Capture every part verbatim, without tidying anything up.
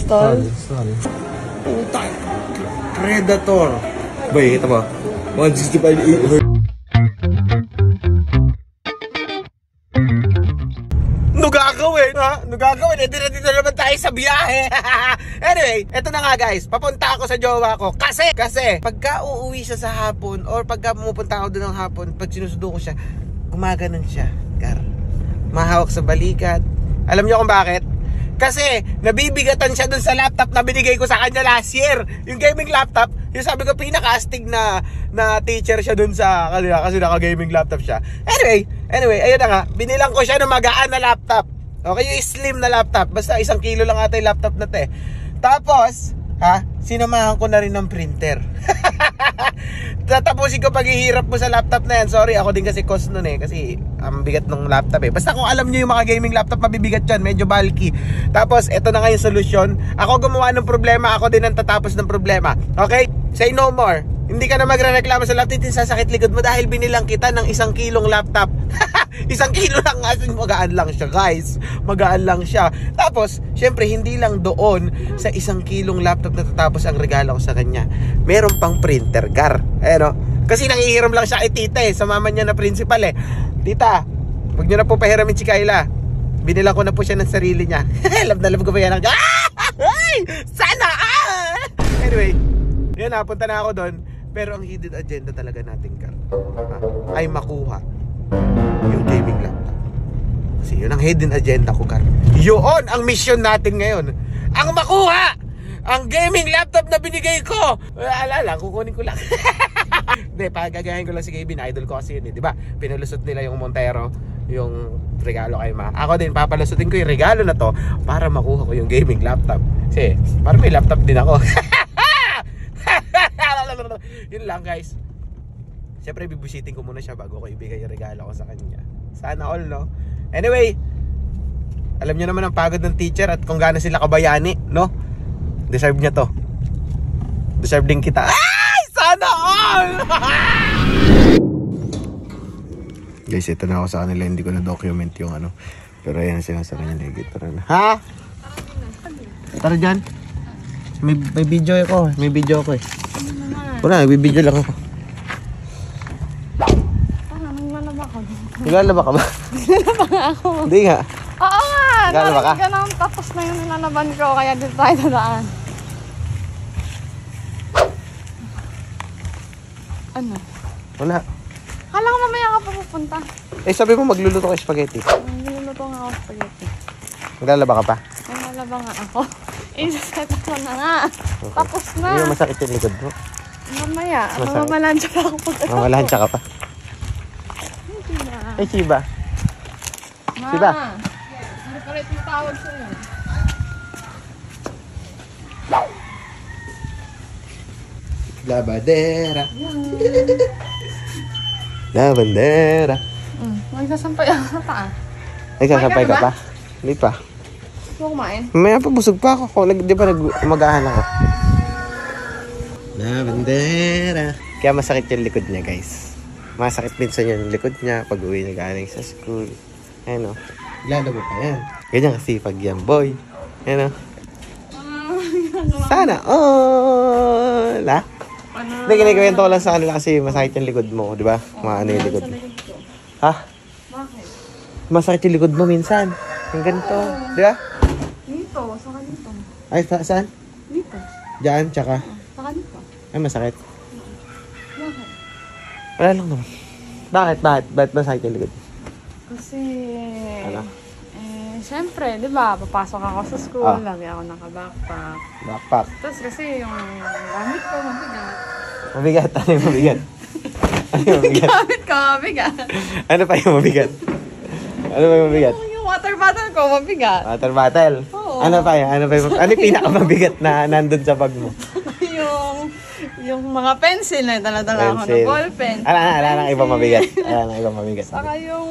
Install? Install. Puta. Predator. Bay, ito ba? one sixty-five hertz. Ano gagawin, ha? Ano gagawin? Eh, dito na naman tayo sa biyahe. Anyway, eto na nga guys. Papunta ako sa jowa ko. Kasi, kasi, pagka uuwi siya sa hapon, or pagka pumupunta ako doon ng hapon, pag sinusundo ko siya, gumaganon siya. Gar. Mahawak sa balikat. Alam niyo kung bakit? Kasi, nabibigatan siya doon sa laptop na binigay ko sa kanya last year. Yung gaming laptop, yung sabi ko, pinaka-astig na, na teacher siya doon sa kanila kasi naka-gaming laptop siya. Anyway, anyway, ayun na nga. Binilang ko siya ng magaan na laptop. Okay, yung slim na laptop. Basta isang kilo lang ata yung laptop na te. Tapos, ha, sinamahan ko na rin ng printer. Tatapusin ko paghihirap mo sa laptop na yan. Sorry, ako din kasi cost nun eh. Kasi ang bigat ng laptop eh. Basta kung alam nyo yung mga gaming laptop, mabibigat yan. Medyo bulky. Tapos, eto na nga yung solusyon. Ako gumawa ng problema. Ako din ang tatapos ng problema. Okay? Say no more. Hindi ka na magre-reklamo sa laptop. Hindi sasakit likod mo dahil binilang kita ng isang kilong laptop. Isang kilo lang nga. Magaan lang siya guys. Magaan lang siya. Tapos, syempre hindi lang doon sa isang kilong laptop na tatapos ang regalo ko sa kanya. Meron pang printer, gar. Eh no? Kasi nangihiram lang siya kay tita eh. Sa mama niya na principal eh. Tita, huwag niyo na po pahiramin si Kayla. Binilang ko na po siya ng sarili niya. Love na love ko pa yan. Sana ah! Anyway, yun, napunta na ako doon. Pero ang hidden agenda talaga natin, gar, ay makuha yung gaming laptop. Kasi yun ang hidden agenda ko, gar. Yun ang mission natin ngayon. Ang makuha ang gaming laptop na binigay ko. Ala lang, kukunin ko lang. Hindi, pagagayahin ko lang si Kevin. Idol ko kasi yun eh, di ba? Pinulusot nila yung Montero, yung regalo kay ma. Ako din, papalusutin ko yung regalo na to para makuha ko yung gaming laptop. Kasi, para may laptop din ako. Yun lang guys. Siyempre bibisitin ko muna siya bago ko ibigay yung regalo ko sa kanya. Sana all, no? Anyway, alam niyo naman ang pagod ng teacher at kung gaano sila kabayani, no? Deserve niya to. Deserve din kita. Ay! Sana all! Guys, ito na ako sa kanila. Hindi ko na document yung ano. Pero ayan ang sinasabi niya. Tara na. Ha? Tara dyan. May, may video ako. May video ako eh. Wala, nagbibideo lang ako. Ah, naglalaba ka. Naglalaba ka ba? Naglalaba nga ako. Hindi nga. Oo nga. Naglalaba ka? Ganun, tapos na yung nilalaban ko, kaya dito tayo dadaan. Ano? Wala. Kala ko mamaya ka pa pupunta. Eh, sabi mo magluluto ka spaghetti. Magluluto nga ako spaghetti. Naglalaba ka pa? Naglalaba nga ako. I-set ko na nga. Okay. Tapos na. Hindi mo masakit yung likod mo. Mamaya, mamamalansya pa ako pag mamalansya ka pa? Hindi na. Eh, Shiba. Ma, Shiba. Ano pa rin tawag sa'yo? Labadera. Labandera. Hmm, magsasampay ako sa paa. Ay, sasampay ka pa? Hindi pa. Huwag kumain. May papusog pa ako. Di ba nag-umagahan ako? Labandera. Kaya masakit yung likod niya, guys. Masakit minsan yung likod niya pag uwi na galing sa school. Ayan o. Lalabo pa yan. Ganyan kasi pag yan, boy. Ayan o. Sana all. Ha? Hindi, kinikwento ko lang sa kanila kasi masakit yung likod mo, di ba? Maano yung likod mo. Ha? Bakit? Masakit yung likod mo minsan. Yung ganito. Di ba? Dito, saka dito. Ay, saan? Dito. Diyan, tsaka? Saka dito. Ay, masakit. Bakit? Wala lang naman. Bakit? Bakit? Bakit masakit yung likod? Kasi, Ano? eh, siyempre, di ba, papasok ako sa school, Ah. lagi ako naka-backpack. Backpack. Tapos kasi yung gamit ko, mabigat. Mabigat. Ano yung mabigat? Ano yung mabigat? Gamit ko, mabigat. Ano pa yung mabigat? Ano pa yung mabigat? Yung, yung water bottle ko, mabigat. Water bottle. Oo. Ano pa yun? Ano pa yung, ano yung pinakamabigat na nandun sa bag mo? yung, yung mga pencil na dala-dala ako ng Pencil. ballpen. Ala na, ala na, ibang mabigat. Ala na, ibang mabigat. Saka yung...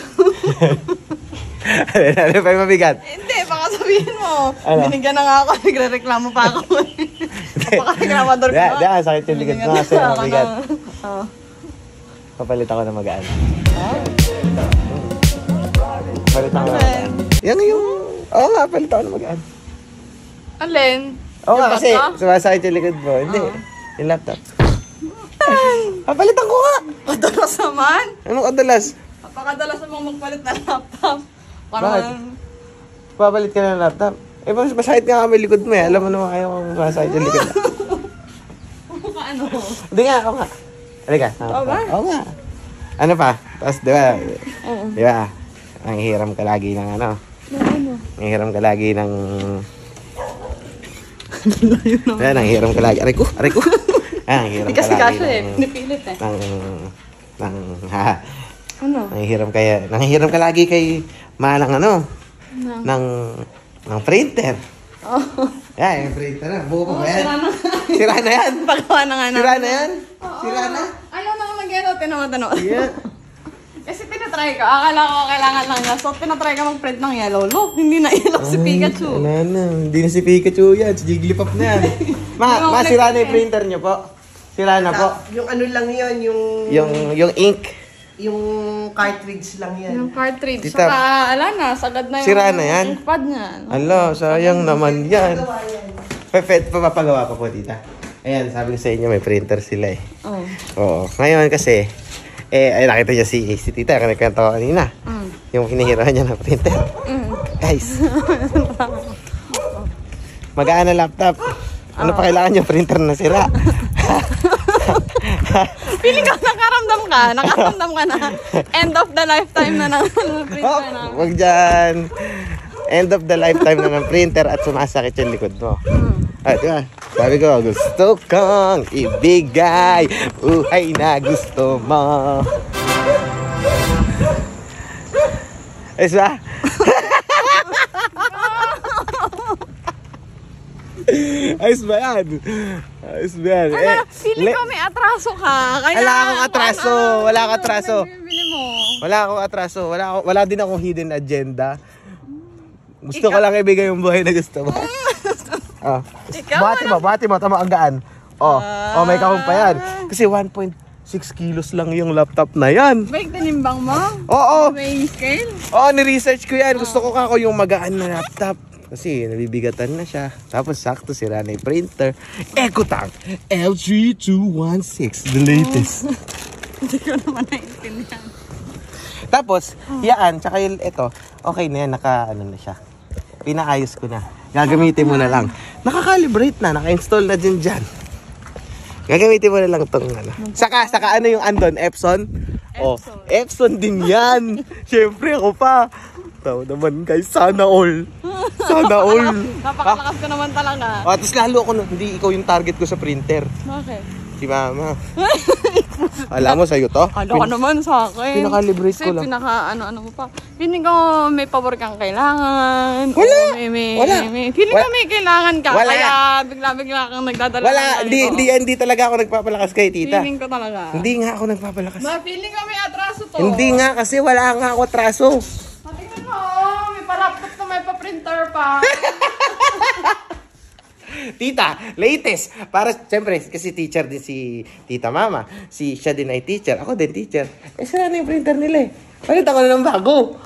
Ano pa yung mabigat? Hindi, baka sabihin mo. Ano? Binigyan na nga ako, nagre-reklamo pa ako. Napaka-reklamador ko. Di, di, sakit yung likod mo kasi mabigat. Oo. Papalit ako na magaan. Ah? Papalit ako na magaan. Yan yung... Oo nga, palit ako na magaan. Alin? Oo nga, Yung kasi bata? sumasakit yung likod mo. Hindi, yung laptop. Papalitan ko nga! Kadalas naman. Anong kadalas? Napakadalas namang magpalit ng laptop. Bakit? Parang, Papalit ka na ng laptop. Eh, mas masakit nga kami likod mo eh. Alam mo naman kayo kung masakit yung likod. mukha ano? Hindi nga, ako nga. Halika. Oo ba? Oo nga. Ano pa? Tapos, di ba? Oo. Di ba? Ang hiram ka lagi ng ano? Ano? Ang hiram ka lagi ng... Ayan, ang hiram ka lagi. Aray ko, aray ko. Ah, ang hiram ka Kasi lagi kaso eh, ng... pinipilit eh. ng... ng... ha, Ano? nanghihiram kaya... Nanghihiram ka lagi kay... Manang ano? Nang- Ng... ng printer. Oh. Yan, yung printer na. Buo pa ba yan? Sira na. Sira na yan? Pagawa na nga na. Sira na yan? Sira na? Ayaw na mag-ero, tinamad-ano. Yeah. Kasi tinatry ko, akala ko kailangan lang niya. So, tinatry ko mag-print ng yellow. Look, hindi na yellow si Pikachu. Wala na. Hindi na si Pikachu yan. Si Jigglypuff na yan. Ma, ma, sira na yung printer niyo po. Sira na po. Yung ano lang yun, yung Yung, yung ink. yung cartridge lang yan. Yung cartridge. Tita, Saka, ala na, sagad na yung sira na yan? inkpad niya. Ala, sayang naman yan. Pepet, papapagawa ko po, tita. Ayan, sabi ko sa inyo, may printer sila eh. Oh. Oo. Ngayon kasi, eh, ay nakita niya si, si tita, kanagkanta ko kanina. Mm. Yung hinihirahan niya ng printer. Mm. Guys. Magaan na laptop. Ano pa kailangan niyo? Printer na sira. Feeling ko nakaramdam ka, nakaramdam ka na. End of the lifetime na ng printer Oh, na. wag dyan. End of the lifetime na ng printer at sumasakit yung likod mo. At diba, sabi ko, gusto kong ibigay buhay na gusto mo. Ayos ba? Ayos ba yan? Ayos ba yan? Ala, Eh, feeling le- ko may atraso ka. Kaya, Wala akong atraso, ano, wala akong atraso. Bili mo. Wala akong atraso. Wala, ako, wala din akong hidden agenda. Gusto ko Ikaw- lang ibigay yung buhay na gusto mo. Oh. Ikaw, Bati mo, bati mo. Tama ang gaan. Oh, oh may kahon pa yan. Ah. Kasi one point six kilos lang yung laptop na yan. Bake tinimbang mo? Oo. May scale? Oo, ni-research ko yan. Gusto ko kako yung magaan na laptop. Kasi nabibigatan na siya. Tapos sakto sira na yung printer. EcoTank L G two one six. The latest. Hindi ko naman naiintindihan. Tapos, yan, tsaka yung ito, okay na yan, naka, ano na siya. Pinaayos ko na. Gagamitin mo na lang. Naka-calibrate na, naka-install na din dyan. Gagamitin mo na lang itong, ano. Saka, saka ano yung andon, Epson? Oh, Epson din yan. Siyempre, ako pa. Tao naman guys, sana all. Sana all. Napakalakas ka naman talaga. Oh, tapos lalo ako, no, hindi ikaw yung target ko sa printer. Bakit? Si mama. Alam mo, sa'yo to? Kala ko naman sa akin. Pinaka-librate Kasi ko lang. pinaka ano-ano mo pa. Feeling ko may pabor kang kailangan. Wala. O May, may, Wala. May, feeling Wala. ko may kailangan ka. Wala. Kaya bigla-bigla kang nagdadala. Wala, ng hindi, ganito. hindi, hindi talaga ako nagpapalakas kay tita. Feeling ko talaga. Hindi nga ako nagpapalakas. Ma, feeling ko may atraso to. Hindi nga kasi wala nga ako atraso. Tingnan mo, oh, may pa-laptop na may pa-printer pa. Tita, latest. Para, siyempre, kasi teacher din si tita mama. Si, siya din ay teacher. Ako din teacher. Eh, sila na yung printer nila eh. Palit ako na ng bago.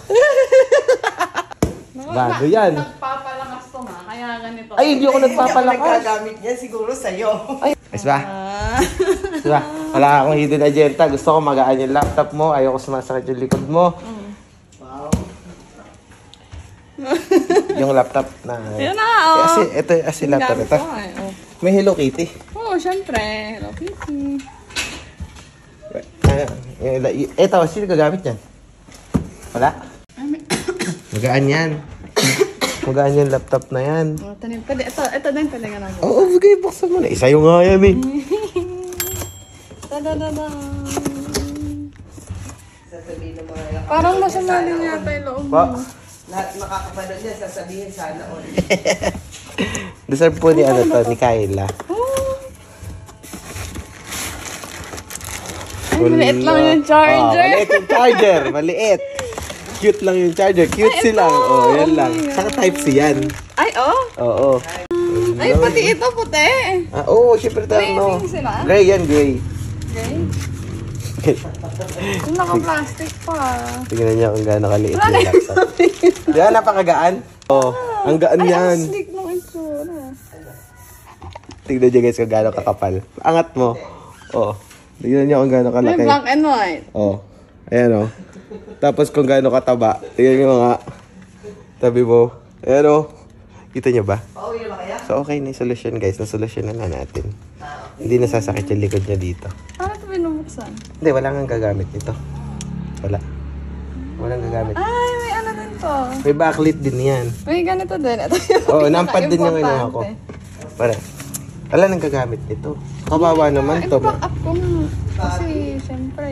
Bago yan. Nagpapalakas to ma, kaya ganito. Ay, hindi ako Hindi ako nagpapalakas. nagkagamit niya, siguro sa'yo. Ayos ba? Ah. Diba? Wala akong hidden agenda. Gusto ko magaan yung laptop mo. Ayoko sumasakit yung likod mo. Wow. Yung laptop na... Yan na, oh. Kasi, ito, kasi laptop Gamit ito. ko, eh, oh. May Hello Kitty. Oo, oh, syempre. Hello Kitty. Uh, ito, sino gagamit yan? Wala? Magaan yan. Magaan yung laptop na yan. Oh, tanim. Pwede, ito, ito din pwede nga lang. Oo, oh, bigay, buksan mo na. Isa yung nga yan eh. Ta-da-da-da. Sasabihin ng mga Parang masama din yata yung loob Pa, mo. lahat makakapanood niya, sasabihin sana all. deserve po ni ano to, ni Kayla. Ay, maliit lang yung charger. Oh, maliit yung charger. Maliit. Cute lang yung charger. Cute Ay, silang. ito. Oh, yan Oh lang. my God. Saka type C yan. Ay, oh. Oo. Ay, pati ito puti. Ah, oo, syempre tayo, Gray no. din sila? Gray yan, gray. Okay. Yung naka-plastic pa. Tingnan niyo kung gaano kaliit Wala na yung laptop. Di ba, napakagaan? Oh, ang gaan Ay, yan. ang sleek nung ito. Tignan nyo guys kung gaano kakapal. Angat mo. Oo. Tignan nyo kung gaano May kalaki. black and white. Oo. Ayan o. Tapos kung gaano kataba. Tignan nyo nga. Tabi mo. Ayan o. Kita nyo ba? Pauwi na ba kaya? So okay na yung solusyon guys. Nasolusyon na na natin. Hindi nasasakit yung likod niya dito. Paano ito binubuksan? Hindi, wala nga gagamit nito. Wala. Walang gagamit. Ay, may ano din to. May backlit din yan. May ganito din. Ito yung Oo, nampad din yung kinuha ko. pinaka-importante. Para. Wala nang gagamit nito. Kawawa naman to. I-back up ko na. Kasi, syempre.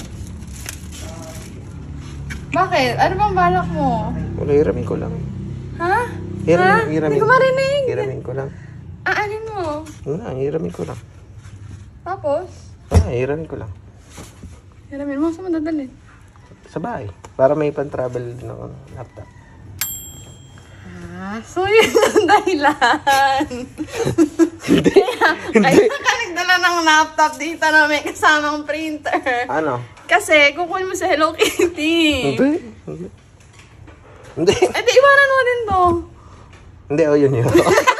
Bakit? Ano bang balak mo? Wala, hiramin ko lang. Ha? Hiramin, Ha? hiramin. Hindi ko marinig. Hiramin ko lang. Aanin mo. Wala, hiramin ko lang. Tapos, Ah, hiramin ko lang. hiramin mo. Saan mo dadalhin? Sa bahay. Para may pan-travel din ako ng laptop. Ah, so yun ang dahilan. Hindi. Kaya ka nagdala ng laptop dito na may kasamang printer. Ano? Kasi kukunin mo sa Hello Kitty. Hindi. Hindi. Eh di iwanan mo din to. Hindi, oh yun yun.